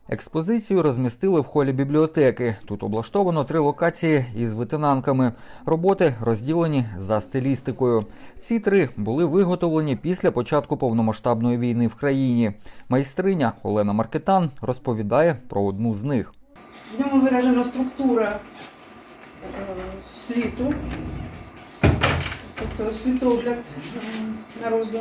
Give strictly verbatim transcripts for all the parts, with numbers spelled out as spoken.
Експозицію розмістили в холі бібліотеки. Тут облаштовано три локації із витинанками. Роботи розділені за стилістикою. Ці три були виготовлені після початку повномасштабної війни в країні. Майстриня Олена Маркетан розповідає про одну з них. В ньому виражена структура світу, тобто світогляд народу.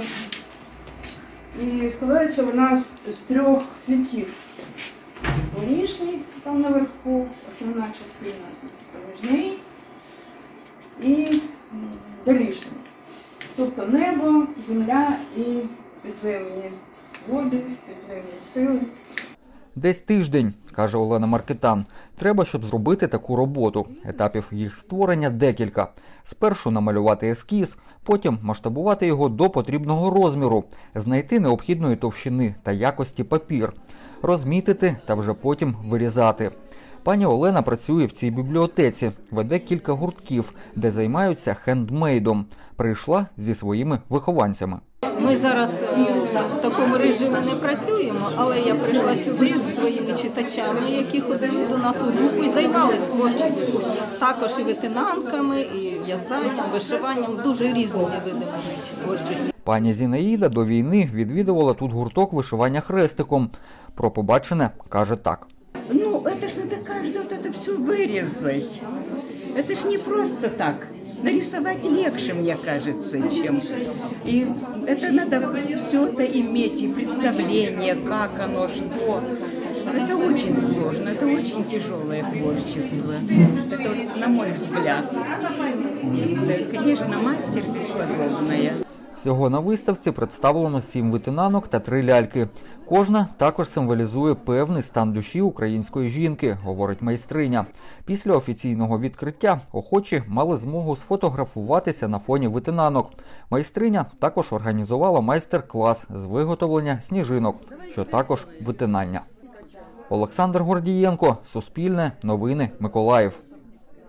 І складається вона з трьох світів. Горішній, там наверху, основна частина, поміжний і долішній. Тобто небо, земля і підземні води, підземні сили. Десь тиждень, каже Олена Маркетан. Треба, щоб зробити таку роботу. Етапів їх створення декілька. Спершу намалювати ескіз, потім масштабувати його до потрібного розміру, знайти необхідної товщини та якості папір, розмітити та вже потім вирізати. Пані Олена працює в цій бібліотеці, веде кілька гуртків, де займаються хендмейдом. Прийшла зі своїми вихованцями. Ми зараз в такому режимі не працюємо, але я прийшла сюди з своїми читачами, які ходили до нас у групу і займалися творчістю. Також і витинанками, і в'язанням, вишиванням, дуже різними видами творчості. Пані Зінаїда до війни відвідувала тут гурток вишивання хрестиком. Про побачене каже так. Ну, це ж не так, що це все вирізати. Це ж не просто так. Нарисовать легче, мне кажется, чем. И это надо все это иметь, и представление, как оно, что. Это очень сложно, это очень тяжелое творчество. Это, вот, на мой взгляд, это, конечно, мастер бесподобная. Всього на виставці представлено сім витинанок та три ляльки. Кожна також символізує певний стан душі української жінки, говорить майстриня. Після офіційного відкриття охочі мали змогу сфотографуватися на фоні витинанок. Майстриня також організувала майстер-клас з виготовлення сніжинок, що також витинання. Олександр Гордієнко, Суспільне, Новини, Миколаїв.